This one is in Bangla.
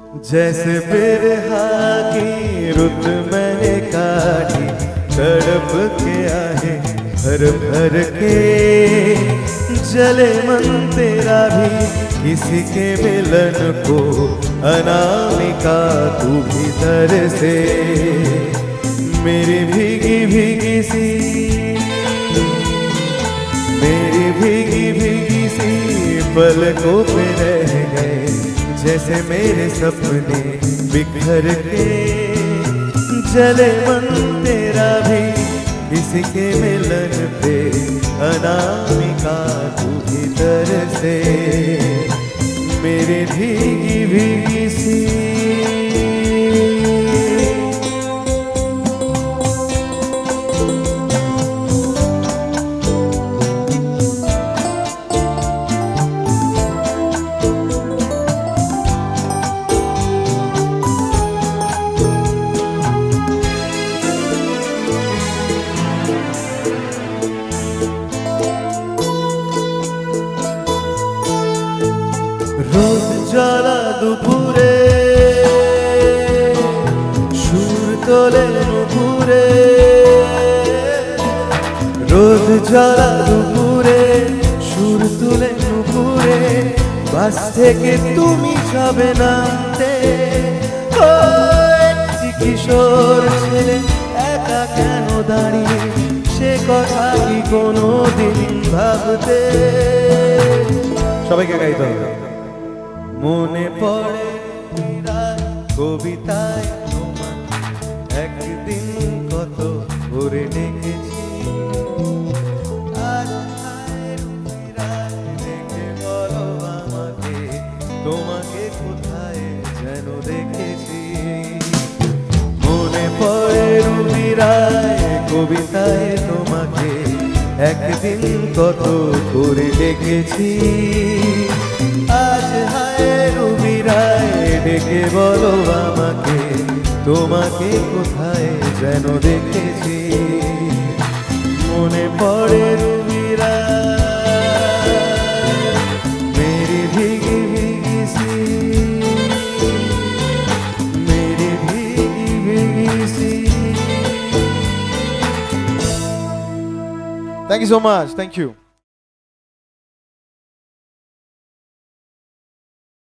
जैसे बिरहा की रुत मैंने काटी, तड़प के आहे भर भर के, जले मन तेरा भी किसी के मिलन को, अनामिका तू भीतर से, मेरी भीगी भीगी सी, मेरी भीगी भीगी सी पलकों पे रह गए, जैसे मेरे सपने बिखर के, जले मन तेरा भी किसी के मिलन पे, अनामिका तू भीतर से, मेरी भीगी भीगी सी। রোদ জ্বালা দুপুরে, সুর তোলে নুপুরে, রোদ জ্বালা দুপুরে, সুর তুলে নুপুরে, বাস থেকে তুমি যাবে নামতে, ও একটি কিশোর ছেলে একা কেন দাঁড়িয়ে, সে কথা কি কোনোদিন ভাবতে। সবাইকে গাইতে হবে। মনে পড়ে কবিতায় তোমার একদিন কত করে ডেকেছি, আজ দেখে বলো আমাকে, তোমাকে কোথায় যেন দেখেছি। মনে পড়ে রুবিরায় কবিতায় তোমাকে একদিন কত করে ডেকেছি, আজ হায় রুবিরায় ডেকে বলো আমাকে, তোমাকে কোথায় যেন দেখেছি। মনে পড়ে রুবিরায় মেরি ভিগি ভিগি সি, মেরি ভিগি ভিগি সি। Thank you so much. Thank you.